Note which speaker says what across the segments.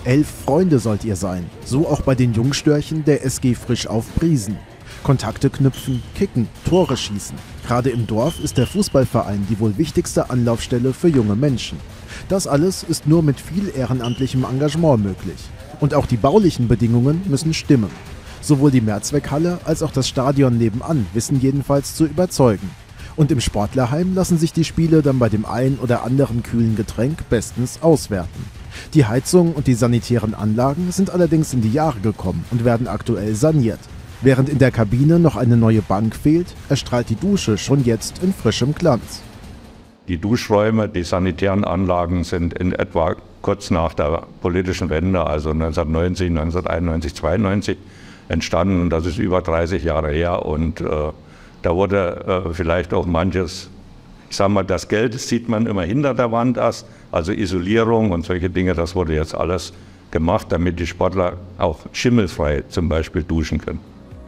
Speaker 1: 11 Freunde sollt ihr sein, so auch bei den Jungstörchen der SG Frisch auf Briesen. Kontakte knüpfen, kicken, Tore schießen. Gerade im Dorf ist der Fußballverein die wohl wichtigste Anlaufstelle für junge Menschen. Das alles ist nur mit viel ehrenamtlichem Engagement möglich. Und auch die baulichen Bedingungen müssen stimmen. Sowohl die Mehrzweckhalle als auch das Stadion nebenan wissen jedenfalls zu überzeugen. Und im Sportlerheim lassen sich die Spiele dann bei dem ein oder anderen kühlen Getränk bestens auswerten. Die Heizung und die sanitären Anlagen sind allerdings in die Jahre gekommen und werden aktuell saniert. Während in der Kabine noch eine neue Bank fehlt, erstrahlt die Dusche schon jetzt in frischem Glanz.
Speaker 2: Die Duschräume, die sanitären Anlagen sind in etwa kurz nach der politischen Wende, also 1990, 1991, 1992 entstanden. Und das ist über 30 Jahre her. Und da wurde vielleicht auch manches, ich sage mal, das Geld sieht man immer hinter der Wand erst, also Isolierung und solche Dinge, das wurde jetzt alles gemacht, damit die Sportler auch schimmelfrei zum Beispiel duschen können.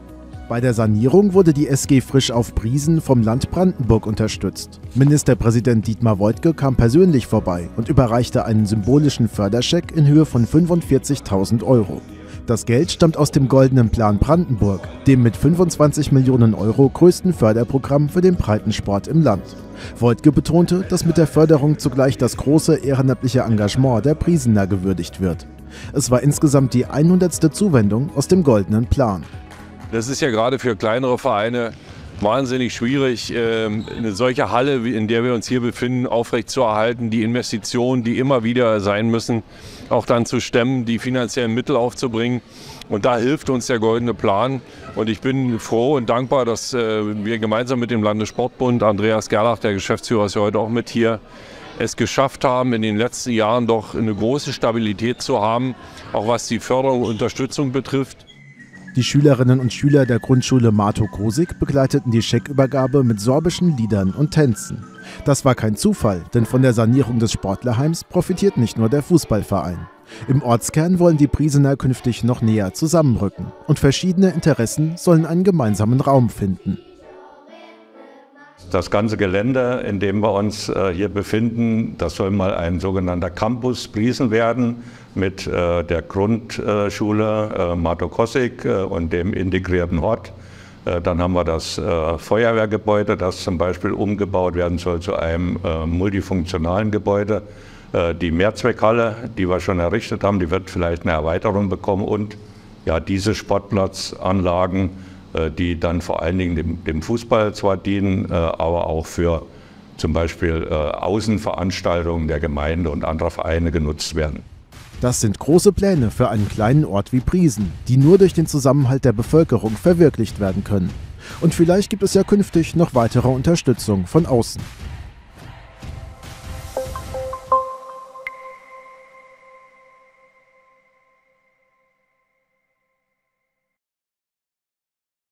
Speaker 1: Bei der Sanierung wurde die SG Frisch auf Briesen vom Land Brandenburg unterstützt. Ministerpräsident Dietmar Woidke kam persönlich vorbei und überreichte einen symbolischen Förderscheck in Höhe von 45.000 €. Das Geld stammt aus dem Goldenen Plan Brandenburg, dem mit 25 Millionen € größten Förderprogramm für den Breitensport im Land. Woidke betonte, dass mit der Förderung zugleich das große ehrenamtliche Engagement der Briesener gewürdigt wird. Es war insgesamt die 100. Zuwendung aus dem Goldenen Plan.
Speaker 3: Das ist ja gerade für kleinere Vereine wahnsinnig schwierig, eine solche Halle, in der wir uns hier befinden, aufrechtzuerhalten, die Investitionen, die immer wieder sein müssen, auch dann zu stemmen, die finanziellen Mittel aufzubringen. Und da hilft uns der Goldene Plan. Und ich bin froh und dankbar, dass wir gemeinsam mit dem Landessportbund, Andreas Gerlach, der Geschäftsführer, ist ja heute auch mit hier, es geschafft haben, in den letzten Jahren doch eine große Stabilität zu haben, auch was die Förderung und Unterstützung betrifft.
Speaker 1: Die Schülerinnen und Schüler der Grundschule Marto-Kosig begleiteten die Scheckübergabe mit sorbischen Liedern und Tänzen. Das war kein Zufall, denn von der Sanierung des Sportlerheims profitiert nicht nur der Fußballverein. Im Ortskern wollen die Briesener künftig noch näher zusammenrücken und verschiedene Interessen sollen einen gemeinsamen Raum finden.
Speaker 2: Das ganze Gelände, in dem wir uns hier befinden, das soll mal ein sogenannter Campus Briesen werden mit der Grundschule Marto-Kosig und dem integrierten Hort. Dann haben wir das Feuerwehrgebäude, das zum Beispiel umgebaut werden soll zu einem multifunktionalen Gebäude. Die Mehrzweckhalle, die wir schon errichtet haben, die wird vielleicht eine Erweiterung bekommen und ja, diese Sportplatzanlagen, die dann vor allen Dingen dem Fußball zwar dienen, aber auch für zum Beispiel Außenveranstaltungen der Gemeinde und anderer Vereine genutzt werden.
Speaker 1: Das sind große Pläne für einen kleinen Ort wie Briesen, die nur durch den Zusammenhalt der Bevölkerung verwirklicht werden können. Und vielleicht gibt es ja künftig noch weitere Unterstützung von außen.